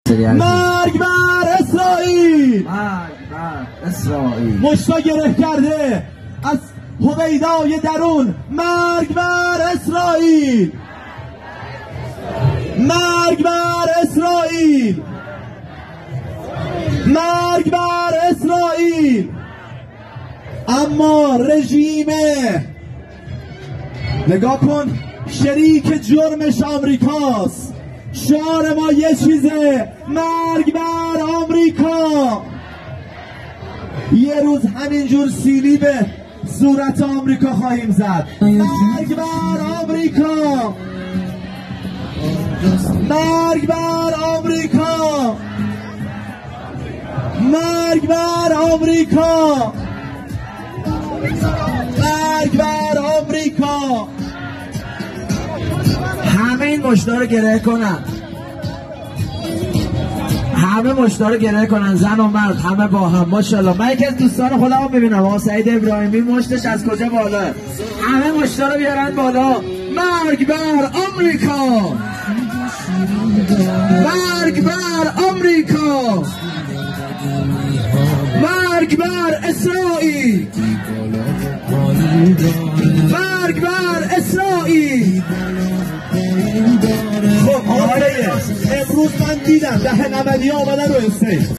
مرگ بر اسرائیل! مرگ بر اسرائیل! مشتا گره کرده از هویدای درون. مرگ بر اسرائیل! مرگ بر اسرائیل! مرگ بر اسرائیل! اما رژیم، نگاه کن، شریک جرمش آمریکاست. شعار ما یه چیزه: مرگ بر آمریکا. یه روز همینجور سیلی به صورت آمریکا خواهیم زد. مرگ بر آمریکا! مرگ بر آمریکا! مرگ بر آمریکا! مرگ بر آمریکا! همه این مشتا رو گره کنن، همه مشتا رو گره کنن، زن و مرد همه با هم. ماشاءالله. من یکی از دوستان خودم رو میبینم، آقا سعید ابراهیمی، مشتش از کجا بالا؟ همه مشتا رو بیارن بالا. مرگ بر آمریکا! مرگ بر آمریکا! مرگ بر اسرائیل! مرگ بر اسرائیل! خب امروز من دیدم ده 90 آمدن رو استیج.